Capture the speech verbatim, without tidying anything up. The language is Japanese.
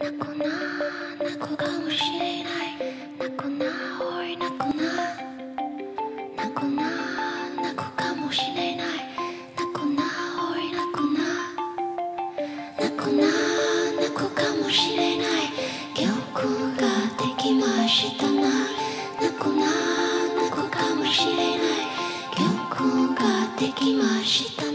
泣くな泣くかもしれない泣くなおい泣くな泣くな泣くかもしれない泣くなおい泣くな泣くな泣くかもしれない曲ができましたな泣くな泣くかもしれない曲ができました